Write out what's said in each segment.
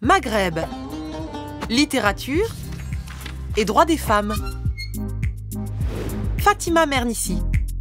Maghreb, littérature et droits des femmes. Fatima Mernissi.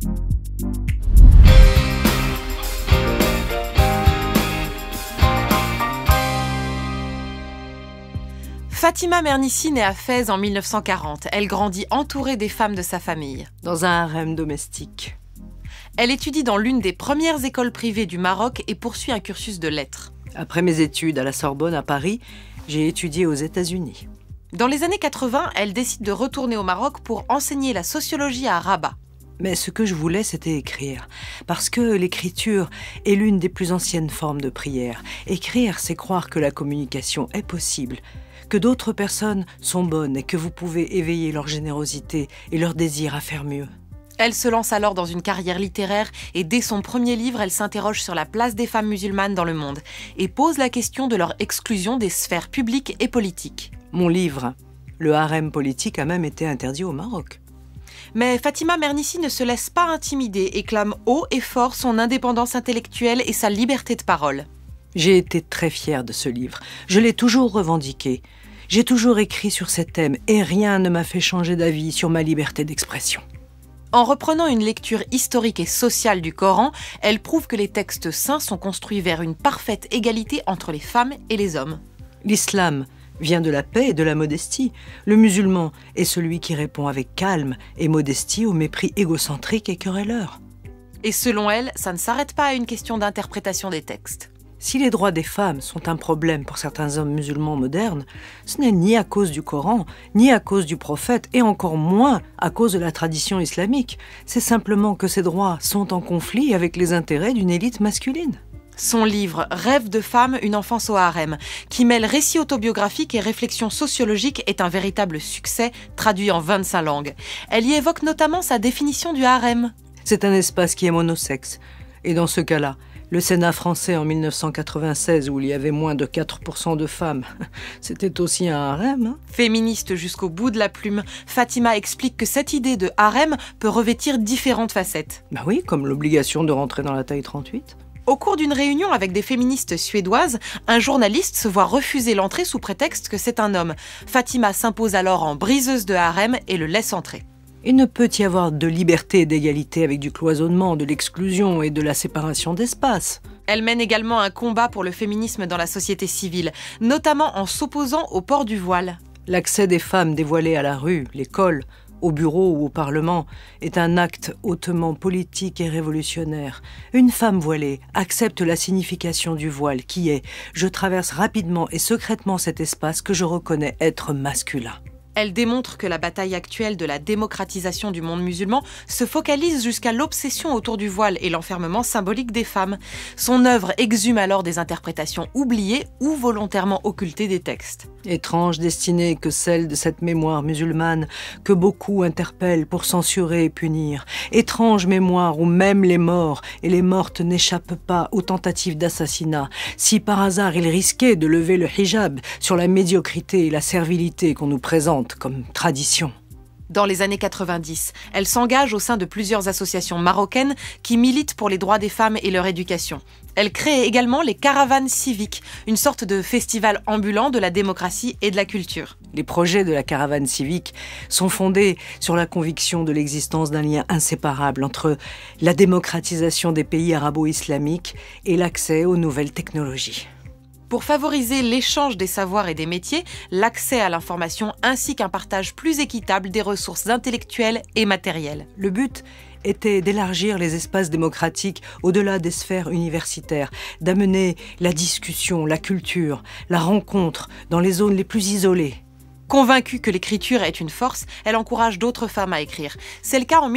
Fatima Mernissi naît à Fès en 1940. Elle grandit entourée des femmes de sa famille. Dans un harem domestique. Elle étudie dans l'une des premières écoles privées du Maroc et poursuit un cursus de lettres. Après mes études à la Sorbonne à Paris, j'ai étudié aux États-Unis. Dans les années 80, elle décide de retourner au Maroc pour enseigner la sociologie à Rabat. Mais ce que je voulais, c'était écrire. Parce que l'écriture est l'une des plus anciennes formes de prière. Écrire, c'est croire que la communication est possible, que d'autres personnes sont bonnes et que vous pouvez éveiller leur générosité et leur désir à faire mieux. Elle se lance alors dans une carrière littéraire et dès son premier livre, elle s'interroge sur la place des femmes musulmanes dans le monde et pose la question de leur exclusion des sphères publiques et politiques. Mon livre, Le harem politique, a même été interdit au Maroc. Mais Fatima Mernissi ne se laisse pas intimider et clame haut et fort son indépendance intellectuelle et sa liberté de parole. J'ai été très fière de ce livre. Je l'ai toujours revendiqué. J'ai toujours écrit sur ces thèmes et rien ne m'a fait changer d'avis sur ma liberté d'expression. En reprenant une lecture historique et sociale du Coran, elle prouve que les textes saints sont construits vers une parfaite égalité entre les femmes et les hommes. L'islam vient de la paix et de la modestie. Le musulman est celui qui répond avec calme et modestie au mépris égocentrique et querelleur. Et selon elle, ça ne s'arrête pas à une question d'interprétation des textes. Si les droits des femmes sont un problème pour certains hommes musulmans modernes, ce n'est ni à cause du Coran, ni à cause du prophète, et encore moins à cause de la tradition islamique. C'est simplement que ces droits sont en conflit avec les intérêts d'une élite masculine. Son livre « Rêve de femme, une enfance au harem », qui mêle récit autobiographique et réflexion sociologique, est un véritable succès, traduit en 25 langues. Elle y évoque notamment sa définition du harem. C'est un espace qui est monosexe, et dans ce cas-là, le Sénat français en 1996, où il y avait moins de 4% de femmes, c'était aussi un harem, hein ? Féministe jusqu'au bout de la plume, Fatima explique que cette idée de harem peut revêtir différentes facettes. Bah oui, comme l'obligation de rentrer dans la taille 38. Au cours d'une réunion avec des féministes suédoises, un journaliste se voit refuser l'entrée sous prétexte que c'est un homme. Fatima s'impose alors en briseuse de harem et le laisse entrer. Il ne peut y avoir de liberté et d'égalité avec du cloisonnement, de l'exclusion et de la séparation d'espace. Elle mène également un combat pour le féminisme dans la société civile, notamment en s'opposant au port du voile. L'accès des femmes dévoilées à la rue, l'école, au bureau ou au Parlement est un acte hautement politique et révolutionnaire. Une femme voilée accepte la signification du voile qui est « je traverse rapidement et secrètement cet espace que je reconnais être masculin ». Elle démontre que la bataille actuelle de la démocratisation du monde musulman se focalise jusqu'à l'obsession autour du voile et l'enfermement symbolique des femmes. Son œuvre exhume alors des interprétations oubliées ou volontairement occultées des textes. Étrange destinée que celle de cette mémoire musulmane que beaucoup interpellent pour censurer et punir. Étrange mémoire où même les morts et les mortes n'échappent pas aux tentatives d'assassinat. Si par hasard il risquait de lever le hijab sur la médiocrité et la servilité qu'on nous présente comme tradition. Dans les années 90, elle s'engage au sein de plusieurs associations marocaines qui militent pour les droits des femmes et leur éducation. Elle crée également les caravanes civiques, une sorte de festival ambulant de la démocratie et de la culture. Les projets de la caravane civique sont fondés sur la conviction de l'existence d'un lien inséparable entre la démocratisation des pays arabo-islamiques et l'accès aux nouvelles technologies. Pour favoriser l'échange des savoirs et des métiers, l'accès à l'information ainsi qu'un partage plus équitable des ressources intellectuelles et matérielles. Le but était d'élargir les espaces démocratiques au-delà des sphères universitaires, d'amener la discussion, la culture, la rencontre dans les zones les plus isolées. Convaincue que l'écriture est une force, elle encourage d'autres femmes à écrire. C'est le cas en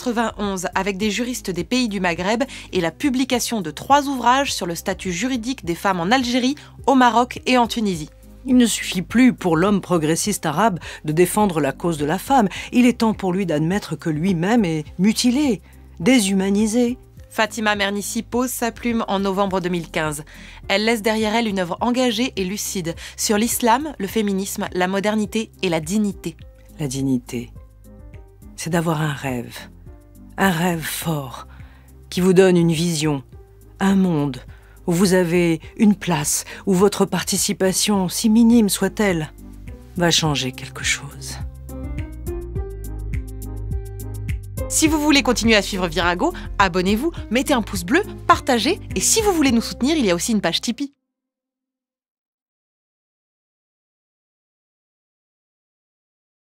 1991 avec des juristes des pays du Maghreb et la publication de 3 ouvrages sur le statut juridique des femmes en Algérie, au Maroc et en Tunisie. Il ne suffit plus pour l'homme progressiste arabe de défendre la cause de la femme. Il est temps pour lui d'admettre que lui-même est mutilé, déshumanisé. Fatima Mernissi pose sa plume en novembre 2015. Elle laisse derrière elle une œuvre engagée et lucide sur l'islam, le féminisme, la modernité et la dignité. La dignité, c'est d'avoir un rêve fort, qui vous donne une vision, un monde où vous avez une place, où votre participation, si minime soit-elle, va changer quelque chose. Si vous voulez continuer à suivre Virago, abonnez-vous, mettez un pouce bleu, partagez, et si vous voulez nous soutenir, il y a aussi une page Tipeee.